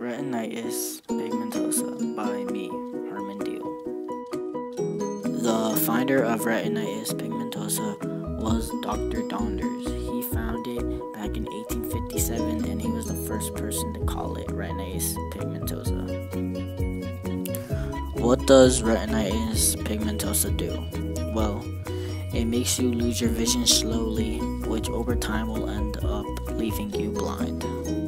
Retinitis pigmentosa by me, Herman Deal. The finder of retinitis pigmentosa was Dr. Donders. He found it back in 1857 and he was the first person to call it retinitis pigmentosa. What does retinitis pigmentosa do? Well, it makes you lose your vision slowly, which over time will end up leaving you blind.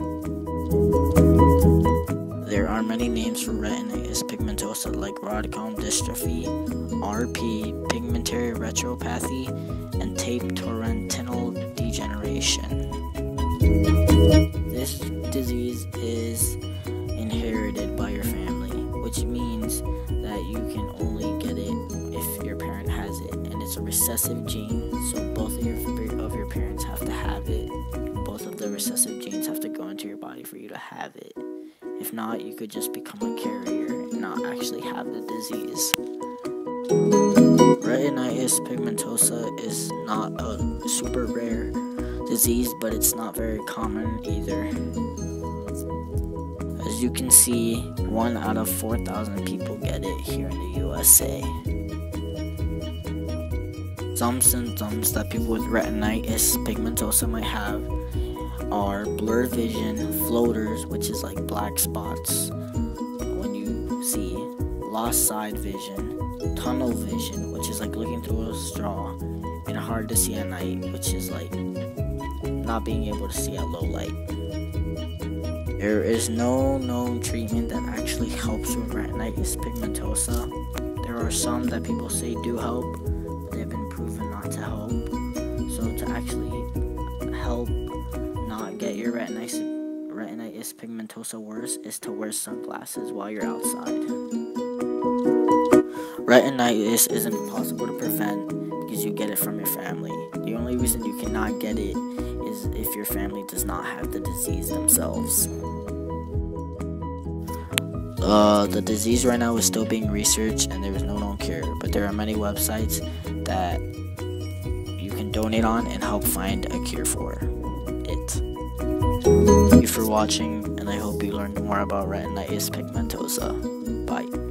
There are many names for retinitis pigmentosa like rod-cone dystrophy, RP, pigmentary retinopathy, and tapetoretinal degeneration. This disease is inherited by your family, which means that you can only get it if your parent has it, and it's a recessive gene, so both of your parents have to have it. Both of the recessive genes have to go into your body for you to have it. If not, you could just become a carrier and not actually have the disease. Retinitis pigmentosa is not a super rare disease, but it's not very common either. As you can see, 1 out of 4,000 people get it here in the USA. Some symptoms that people with retinitis pigmentosa might have are blurred vision, floaters, which is like black spots when you see, lost side vision, tunnel vision, which is like looking through a straw, and hard to see at night, which is like not being able to see at low light. There is no known treatment that actually helps with retinitis pigmentosa. There are some that people say do help, but they've been proven not to help. So to actually help not get your retinitis pigmentosa worse is to wear sunglasses while you're outside. Retinitis isn't possible to prevent because you get it from your family. The only reason you cannot get it is if your family does not have the disease themselves. The disease right now is still being researched and there is no known cure, but there are many websites that you can donate on and help find a cure for it. Thank you for watching, and I hope you learned more about retinitis pigmentosa. Bye.